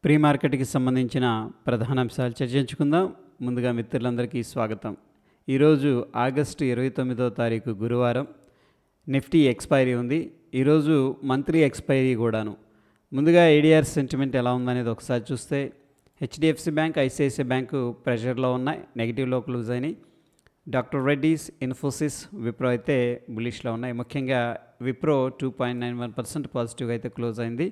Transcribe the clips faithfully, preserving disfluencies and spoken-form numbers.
Pre మార్కెట్కి సంబంధించిన ప్రధాన అంశాలు చర్చించుకుందాం. ముందుగా మిత్రులందరికీ స్వాగతం. ఈరోజు ఆగస్టు ఇరవై తొమ్మిదో తారీఖు గురువారం. నిఫ్టీ ఎక్స్పైరీ ఉంది. ఈరోజు మంత్లీ ఎక్స్పైరీ కూడాను. ముందుగా ఏడీఆర్ సెంటిమెంట్ ఎలా ఉందనేది ఒకసారి చూస్తే హెచ్డిఎఫ్సి బ్యాంక్, ఐసిఐసిఐ బ్యాంకు ప్రెషర్లో ఉన్నాయి, నెగిటివ్లో క్లోజ్ అయినాయి. డాక్టర్ రెడ్డీస్, ఇన్ఫోసిస్, విప్రో అయితే బులిష్లో ఉన్నాయి. ముఖ్యంగా Wipro two point nine one percent పాజిటివ్గా అయితే క్లోజ్ అయింది.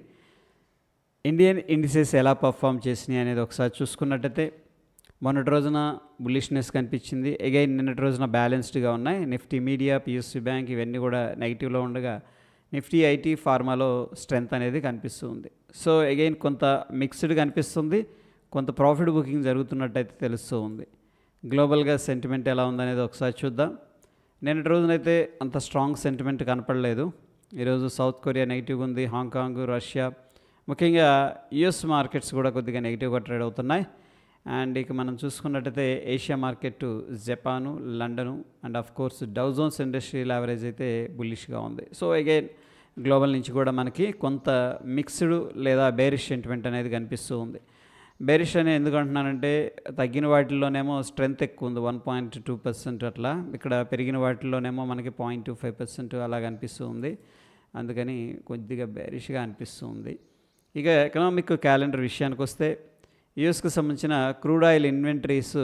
ఇండియన్ ఇండిసెస్ ఎలా పర్ఫామ్ చేసినాయి అనేది ఒకసారి చూసుకున్నట్టయితే మొన్నటి రోజున బులిష్నెస్ కనిపించింది. అగైన్ నిన్నటి రోజున బ్యాలెన్స్డ్గా ఉన్నాయి. నిఫ్టీ మీడియా, పిఎస్సి బ్యాంక్ ఇవన్నీ కూడా నెగిటివ్లో ఉండగా నిఫ్టీ ఐటీ, ఫార్మాలో స్ట్రెంత్ అనేది కనిపిస్తుంది. సో అగైన్ కొంత మిక్స్డ్ కనిపిస్తుంది, కొంత ప్రాఫిట్ బుకింగ్ జరుగుతున్నట్టయితే తెలుస్తూ ఉంది. గ్లోబల్గా సెంటిమెంట్ ఎలా ఉందనేది ఒకసారి చూద్దాం. నిన్నటి రోజునైతే అంత స్ట్రాంగ్ సెంటిమెంట్ కనపడలేదు. ఈరోజు సౌత్ కొరియా నెగిటివ్గా ఉంది, హాంకాంగ్, రష్యా, ముఖ్యంగా యుఎస్ మార్కెట్స్ కూడా కొద్దిగా నెగిటివ్గా ట్రేడ్ అవుతున్నాయి. అండ్ ఇక మనం చూసుకున్నట్టయితే Asia market, Japan, London and of course Dow Jones industrial average అయితే బుల్లిష్గా ఉంది. సో అగైన్ గ్లోబల్ నుంచి కూడా మనకి కొంత మిక్స్డ్ లేదా బేరిష్ సెంటిమెంట్ అనేది కనిపిస్తూ ఉంది. బేరిష్ అని ఎందుకు అంటున్నానంటే తగ్గిన వాటిల్లోనేమో స్ట్రెంత్ ఎక్కువ ఉంది, వన్ పాయింట్ టూ పర్సెంట్ అట్లా. ఇక్కడ పెరిగిన వాటిల్లోనేమో మనకి పాయింట్ టూ ఫైవ్ పర్సెంట్ అలా కనిపిస్తూ ఉంది. అందుకని కొద్దిగా బేరిష్గా అనిపిస్తూ ఉంది. ఇక ఎకనామిక్ క్యాలెండర్ విషయానికి వస్తే యూఎస్కి సంబంధించిన క్రూడ్ ఆయిల్ ఇన్వెంటరీస్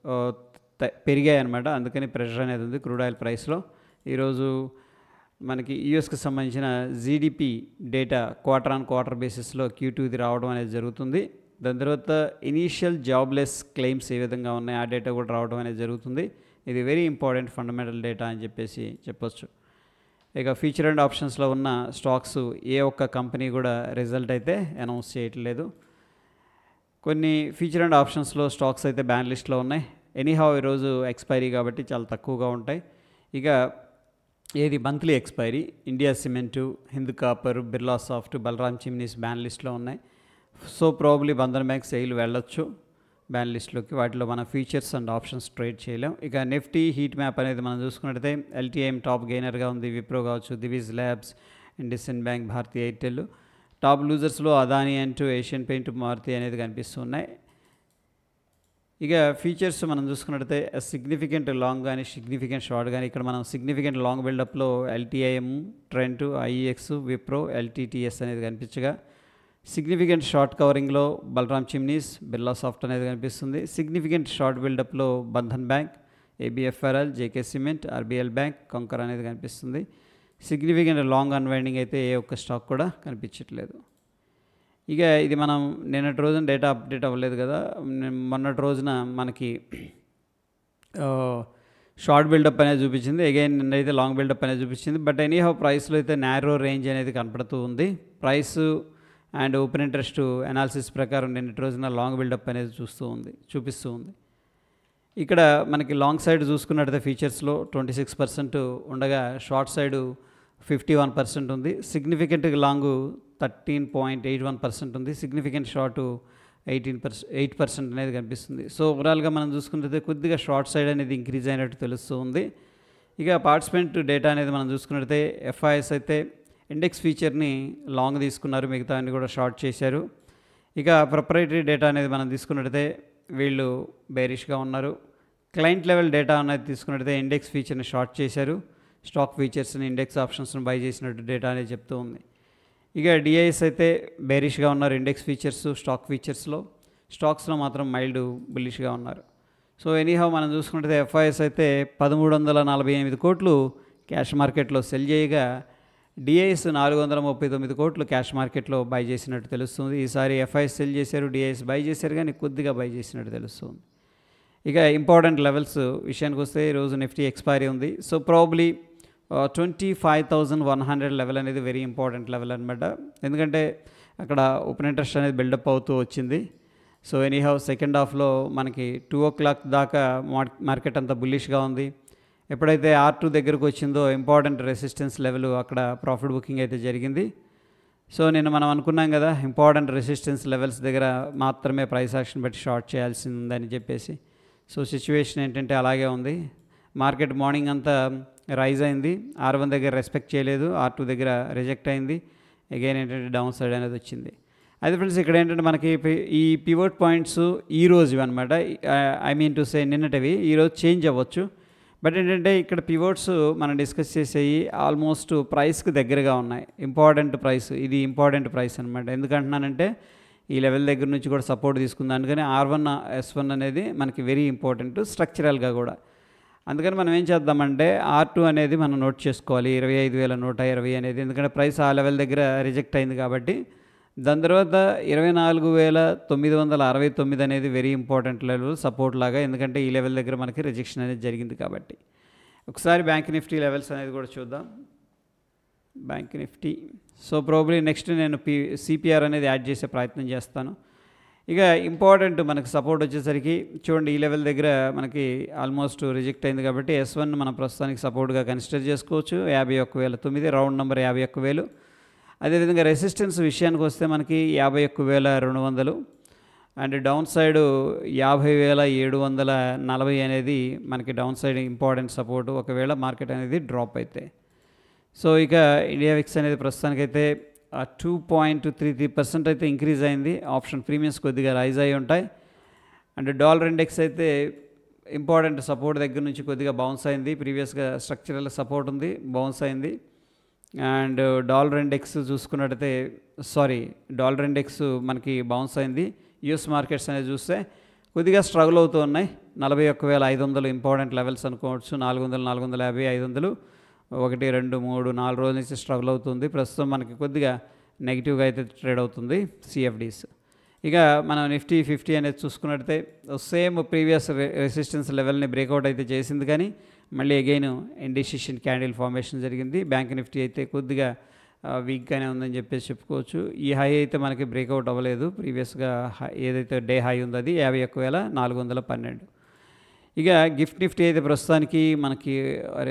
పెరిగాయి అన్నమాట. అందుకని ప్రెషర్ అనేది ఉంది క్రూడ్ ఆయిల్ ప్రైస్లో. ఈరోజు మనకి యూఎస్కి సంబంధించిన GDP data quarter on quarter బేసిస్లో క్యూ టూ ఇది రావడం అనేది జరుగుతుంది. దాని తర్వాత ఇనీషియల్ జాబ్లెస్ క్లెయిమ్స్ ఏ విధంగా ఉన్నాయి ఆ డేటా కూడా రావడం అనేది జరుగుతుంది. ఇది వెరీ ఇంపార్టెంట్ ఫండమెంటల్ డేటా అని చెప్పేసి చెప్పొచ్చు. ఇక ఫ్యూచర్ అండ్ ఆప్షన్స్లో ఉన్న స్టాక్స్ ఏ ఒక్క కంపెనీ కూడా రిజల్ట్ అయితే అనౌన్స్ చేయట్లేదు. కొన్ని ఫ్యూచర్ అండ్ ఆప్షన్స్లో స్టాక్స్ అయితే బ్యాన్ లిస్ట్లో ఉన్నాయి. ఎనీహౌ ఈరోజు ఎక్స్పైరీ కాబట్టి చాలా తక్కువగా ఉంటాయి. ఇక ఏది monthly expiry, India cement, Hind copper, Birlasoft, Balram చిమ్నీస్ బ్యాన్ లిస్ట్లో ఉన్నాయి. So probably Bandhan bank SAIL వెళ్ళొచ్చు బ్యాన్ లిస్ట్లోకి. వాటిలో మన ఫీచర్స్ అండ్ ఆప్షన్స్ ట్రేడ్ చేయలేం. ఇక నిఫ్టీ హీట్ మ్యాప్ అనేది మనం చూసుకున్నట్టయితే ఎల్టీఐఎం టాప్ గెయినర్గా ఉంది, విప్రో కావచ్చు, Divi's labs, Indian bank, Bharti Airtel. Top లూజర్స్లో అదానీ అంటూ, ఏషియన్ పెయింట్, మారుతి అనేది కనిపిస్తున్నాయి. ఇక ఫీచర్స్ మనం చూసుకున్నట్టయితే సిగ్నిఫికెంట్ లాంగ్ కానీ సిగ్నిఫికెంట్ షార్ట్ కానీ, ఇక్కడ మనం సిగ్నిఫికెంట్ లాంగ్ బిల్డప్లో LTIM, Trent, IEX, Wipro, LTTS అనేది కనిపించగా, సిగ్నిఫికెంట్ షార్ట్ కవరింగ్లో బలరామ్ చిమ్నీస్, బిర్లా సాఫ్ట్ అనేది కనిపిస్తుంది. సిగ్నిఫికెంట్ షార్ట్ బిల్డప్లో Bandhan bank, ABFRL, JK cement, RBL bank, Concor అనేది కనిపిస్తుంది. సిగ్నిఫికెంట్ లాంగ్ అన్వైండింగ్ అయితే ఏ ఒక్క స్టాక్ కూడా కనిపించట్లేదు. ఇక ఇది మనం నిన్నటి రోజున డేటా అప్డేట్ అవ్వలేదు కదా, మొన్నటి రోజున మనకి షార్ట్ బిల్డప్ అనేది చూపించింది. అగైన్ నిన్నైతే లాంగ్ బిల్డప్ అనేది చూపించింది. బట్ ఎనీహౌ ప్రైస్లో అయితే నారో రేంజ్ అనేది కనపడుతూ ఉంది. Price and open interest analysis ప్రకారం నిన్నటి రోజున లాంగ్ బిల్డప్ అనేది చూస్తూ ఉంది చూపిస్తూ ఉంది. ఇక్కడ మనకి లాంగ్ సైడ్ చూసుకున్నట్టయితే ఫీచర్స్లో ట్వంటీ సిక్స్ పర్సెంట్ ఉండగా short side fifty one percent ఉంది. Significant long thirteen point eight one percent ఉంది. Significant short eighteen percent eight percent అనేది కనిపిస్తుంది. సో ఓవరాల్గా మనం చూసుకున్నట్టయితే కొద్దిగా షార్ట్ సైడ్ అనేది ఇంక్రీజ్ అయినట్టు తెలుస్తూ ఉంది. ఇక పార్టిసిపెంట్ డేటా అనేది మనం చూసుకున్నట్టయితే ఎఫ్ఐఎస్ అయితే ఇండెక్స్ ఫీచర్ని లాంగ్ తీసుకున్నారు, మిగతా అన్ని కూడా షార్ట్ చేశారు. ఇక ప్రొప్రైటరీ డేటా అనేది మనం తీసుకున్నట్టయితే వీళ్ళు బేరిష్గా ఉన్నారు. క్లయింట్ లెవెల్ డేటా అనేది తీసుకున్నట్టయితే ఇండెక్స్ ఫీచర్ని షార్ట్ చేశారు, స్టాక్ ఫీచర్స్ని, ఇండెక్స్ ఆప్షన్స్ని బై చేసినట్టు డేటా అనేది చెప్తూ ఉంది. ఇక డిఐఎస్ అయితే బేరిష్గా ఉన్నారు ఇండెక్స్ ఫీచర్స్, స్టాక్ ఫీచర్స్లో. స్టాక్స్లో మాత్రం మైల్డ్ బుల్లిష్గా ఉన్నారు. సో ఎనీహౌ మనం చూసుకుంటే ఎఫ్ఐఎస్ అయితే పదమూడు వందల నలభై ఎనిమిది కోట్లు క్యాష్ మార్కెట్లో సెల్ చేయగా, డిఐఎస్ నాలుగు వందల ముప్పై తొమ్మిది కోట్లు క్యాష్ మార్కెట్లో బై చేసినట్టు తెలుస్తుంది. ఈసారి ఎఫ్ఐఎస్ సెల్ చేశారు, డిఐఎస్ బై చేశారు, కానీ కొద్దిగా బై చేసినట్టు తెలుస్తుంది. ఇక ఇంపార్టెంట్ లెవెల్స్ విషయానికి వస్తే ఈరోజు నిఫ్టీ ఎక్స్పైరీ ఉంది. So probably twenty five thousand one hundred level అనేది వెరీ ఇంపార్టెంట్ లెవెల్ అనమాట. ఎందుకంటే అక్కడ ఓపెన్ ఇంట్రెస్ట్ అనేది బిల్డప్ అవుతూ వచ్చింది. సో ఎనీహౌ సెకండ్ హాఫ్లో మనకి two o'clock market అంతా బుల్లిష్గా ఉంది. ఎప్పుడైతే ఆర్ టూ దగ్గరకు వచ్చిందో ఇంపార్టెంట్ రెసిస్టెన్స్ లెవెల్ అక్కడ ప్రాఫిట్ బుకింగ్ అయితే జరిగింది. సో నేను మనం అనుకున్నాం కదా ఇంపార్టెంట్ రెసిస్టెన్స్ లెవెల్స్ దగ్గర మాత్రమే ప్రైస్ యాక్షన్ పెట్టి షార్ట్ చేయాల్సి ఉందని చెప్పేసి. సో సిచ్యువేషన్ ఏంటంటే అలాగే ఉంది. మార్కెట్ మార్నింగ్ అంతా రైజ్ అయింది, ఆర్ వన్ దగ్గర రెస్పెక్ట్ చేయలేదు, ఆర్ టూ దగ్గర రిజెక్ట్ అయింది, అగైన్ ఏంటంటే డౌన్ సైడ్ అనేది వచ్చింది. అయితే ఫ్రెండ్స్ ఇక్కడ ఏంటంటే మనకి పి- ఈ పివోట్ పాయింట్స్ ఈ రోజు అనమాట. ఐ మీన్ టు సే నిన్నటివి ఈరోజు చేంజ్ అవ్వచ్చు. బట్ ఏంటంటే ఇక్కడ పివోట్స్ మనం డిస్కస్ చేసేవి ఆల్మోస్ట్ ప్రైస్కి దగ్గరగా ఉన్నాయి. ఇంపార్టెంట్ ప్రైస్, ఇది ఇంపార్టెంట్ ప్రైస్ అనమాట. ఎందుకంటున్నానంటే ఈ లెవెల్ దగ్గర నుంచి కూడా సపోర్ట్ తీసుకుంది. అందుకని ఆర్ వన్ ఎస్ వన్ అనేది మనకి వెరీ ఇంపార్టెంట్ స్ట్రక్చరల్గా కూడా. అందుకని మనం ఏం చేద్దామంటే ఆర్ టూ అనేది మనం నోట్ చేసుకోవాలి, ఇరవై ఐదు వేల నూట ఇరవై అనేది. ఎందుకంటే ప్రైస్ ఆ లెవెల్ దగ్గర రిజెక్ట్ అయింది కాబట్టి. దాని తర్వాత ఇరవై నాలుగు వేల తొమ్మిది వందల అరవై తొమ్మిది అనేది వెరీ ఇంపార్టెంట్ లెవెల్ సపోర్ట్ లాగా. ఎందుకంటే ఈ లెవెల్ దగ్గర మనకి రిజెక్షన్ అనేది జరిగింది కాబట్టి. ఒకసారి బ్యాంక్ నిఫ్టీ లెవెల్స్ అనేది కూడా చూద్దాం. Bank Nifty so probably next నేను పి సిపిఆర్ అనేది యాడ్ చేసే ప్రయత్నం చేస్తాను. ఇక ఇంపార్టెంట్ మనకు సపోర్ట్ వచ్చేసరికి చూడండి, ఈ లెవెల్ దగ్గర మనకి ఆల్మోస్ట్ రిజెక్ట్ అయింది కాబట్టి ఎస్ వన్ మనం ప్రస్తుతానికి సపోర్ట్గా కన్సిడర్ చేసుకోవచ్చు. యాభై ఒక్క వేల తొమ్మిది రౌండ్ నెంబర్ యాభై ఒక్క వేలు. అదేవిధంగా రెసిస్టెన్స్ విషయానికి వస్తే మనకి యాభై ఒక్క వేల రెండు వందలు అండ్ డౌన్ సైడ్ యాభై వేల ఏడు వందల నలభై అనేది మనకి డౌన్ సైడ్ ఇంపార్టెంట్ సపోర్టు ఒకవేళ మార్కెట్ అనేది డ్రాప్ అయితే. సో ఇక ఇండియా విక్స్ అనేది ప్రస్తుతానికైతే two point three three percent అయితే ఇంక్రీజ్ అయింది. ఆప్షన్ ప్రీమియమ్స్ కొద్దిగా రైజ్ అయి ఉంటాయి. అండ్ డాలర్ ఇండెక్స్ అయితే ఇంపార్టెంట్ సపోర్ట్ దగ్గర నుంచి కొద్దిగా బౌన్స్ అయింది. ప్రీవియస్గా స్ట్రక్చరల్ సపోర్ట్ ఉంది, బౌన్స్ అయింది. అండ్ డాలర్ ఇండెక్స్ చూసుకున్నట్టయితే సారీ డాలర్ ఇండెక్స్ మనకి బౌన్స్ అయింది. యూఎస్ మార్కెట్స్ అనేది చూస్తే కొద్దిగా స్ట్రగుల్ అవుతూ ఉన్నాయి. నలభై ఒక్క వేల ఐదు వందలు ఇంపార్టెంట్ లెవెల్స్ అనుకోవచ్చు. నాలుగు వందలు నాలుగు వందల యాభై ఐదు వందలు ఒకటి రెండు మూడు నాలుగు రోజుల నుంచి స్ట్రగుల్ అవుతుంది. ప్రస్తుతం మనకి కొద్దిగా నెగిటివ్గా అయితే ట్రేడ్ అవుతుంది సిఎఫ్డీస్. ఇక మనం నిఫ్టీ ఫిఫ్టీ అనేది చూసుకున్నట్టయితే సేమ్ ప్రీవియస్ రెసిస్టెన్స్ లెవెల్ని బ్రేక్అవుట్ అయితే చేసింది, కానీ మళ్ళీ అగైన్ ఇండిసిషన్ క్యాండిల్ ఫార్మేషన్ జరిగింది. బ్యాంక్ నిఫ్టీ అయితే కొద్దిగా వీక్గానే ఉందని చెప్పేసి చెప్పుకోవచ్చు. ఈ హై అయితే మనకి బ్రేక్అవుట్ అవ్వలేదు. ప్రీవియస్గా హై ఏదైతే డే హై ఉందో అది యాభై ఒక్క వేల నాలుగు వందల పన్నెండు. ఇక గిఫ్ట్ నిఫ్టీ అయితే ప్రస్తుతానికి మనకి అరే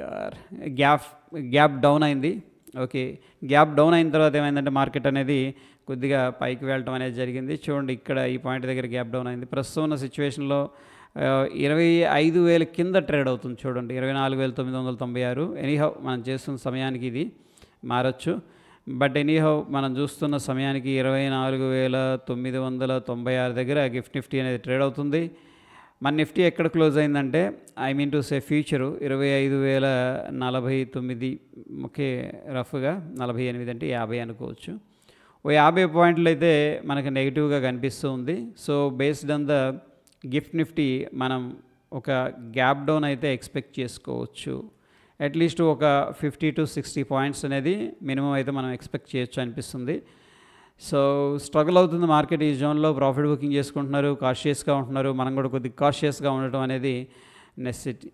గ్యాప్ గ్యాప్ డౌన్ అయింది. ఓకే, గ్యాప్ డౌన్ అయిన తర్వాత ఏమైందంటే మార్కెట్ అనేది కొద్దిగా పైకి వెళ్ళటం అనేది జరిగింది. చూడండి, ఇక్కడ ఈ పాయింట్ దగ్గర గ్యాప్ డౌన్ అయింది. ప్రస్తుతం ఉన్న సిచ్యువేషన్లో ఇరవై ఐదు వేల కింద ట్రేడ్ అవుతుంది. చూడండి, ఇరవై నాలుగు వేల తొమ్మిది వందల తొంభై ఆరు. ఎనీహౌ మనం చేస్తున్న సమయానికి ఇది మారచ్చు. బట్ ఎనీహౌ మనం చూస్తున్న సమయానికి ఇరవై నాలుగు వేల తొమ్మిది వందల తొంభై ఆరు దగ్గర గిఫ్ట్ నిఫ్టీ అనేది ట్రేడ్ అవుతుంది. మన నిఫ్టీ ఎక్కడ క్లోజ్ అయిందంటే I mean to say future ఇరవై ఐదు వేల నలభై తొమ్మిది ఓకే రఫ్గా నలభై ఎనిమిది అంటే యాభై అనుకోవచ్చు. ఓ యాభై పాయింట్లు అయితే మనకు నెగిటివ్గా కనిపిస్తూ ఉంది. So based on the gift Nifty మనం ఒక గ్యాప్ డౌన్ అయితే ఎక్స్పెక్ట్ చేసుకోవచ్చు. అట్లీస్ట్ ఒక ఫిఫ్టీ టు సిక్స్టీ పాయింట్స్ అనేది మినిమం అయితే మనం ఎక్స్పెక్ట్ చేయొచ్చు అనిపిస్తుంది. సో స్ట్రగుల్ అవుతుంది మార్కెట్ ఈ జోన్లో. ప్రాఫిట్ బుకింగ్ చేసుకుంటున్నారు, కాషియస్గా ఉంటున్నారు. మనం కూడా కొద్దిగా కాషియస్గా ఉండటం అనేది నెసెసిటీ.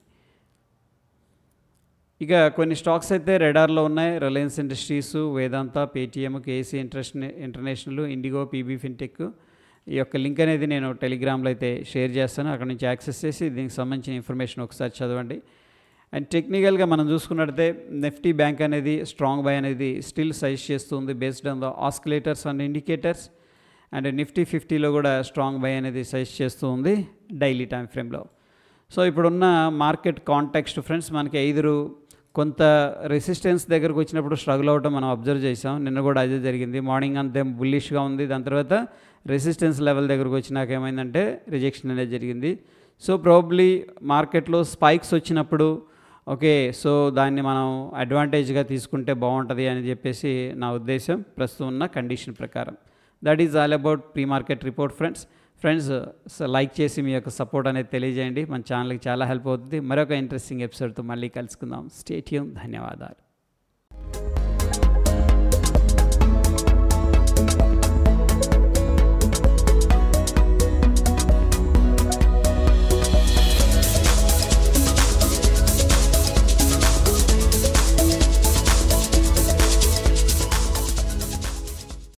ఇక కొన్ని స్టాక్స్ అయితే రెడార్లో ఉన్నాయి. Reliance Industries, Vedanta, Paytm, KC international international IndiGo, PB fintech. ఈ యొక్క లింక్ అనేది నేను టెలిగ్రామ్లో అయితే షేర్ చేస్తాను. అక్కడ నుంచి యాక్సెస్ చేసి దీనికి సంబంధించిన ఇన్ఫర్మేషన్ ఒకసారి చదవండి. అండ్ టెక్నికల్గా మనం చూసుకున్నట్టయితే నిఫ్టీ బ్యాంక్ అనేది స్ట్రాంగ్ బై అనేది స్టిల్ సజెస్ట్ చేస్తుంది based on the oscillators and indicators. And Nifty ఫిఫ్టీలో కూడా స్ట్రాంగ్ బై అనేది సజెస్ట్ చేస్తూ ఉంది డైలీ టైం ఫ్రేమ్లో. సో ఇప్పుడున్న మార్కెట్ కాంటెక్స్ట్ ఫ్రెండ్స్, మనకి ఐదు కొంత రెసిస్టెన్స్ దగ్గరకు వచ్చినప్పుడు స్ట్రగుల్ అవ్వడం మనం అబ్జర్వ్ చేసాం. నిన్న కూడా అదే జరిగింది. మార్నింగ్ అంతే బుల్లిష్గా ఉంది, దాని తర్వాత రెసిస్టెన్స్ లెవెల్ దగ్గరకు వచ్చినాక ఏమైందంటే రిజెక్షన్ అనేది జరిగింది. సో ప్రాబబ్లీ మార్కెట్లో స్పైక్స్ వచ్చినప్పుడు ఓకే సో దాన్ని మనం అడ్వాంటేజ్గా తీసుకుంటే బాగుంటుంది అని చెప్పేసి నా ఉద్దేశం ప్రస్తుతం ఉన్న కండిషన్ ప్రకారం. That is all about pre market report friends. Friends like చేసి మీ యొక్క సపోర్ట్ అనేది తెలియజేయండి. మన ఛానల్కి చాలా హెల్ప్ అవుతుంది. మరొక ఇంట్రెస్టింగ్ ఎపిసోడ్తో మళ్ళీ కలుసుకుందాం. Stay tune. ధన్యవాదాలు.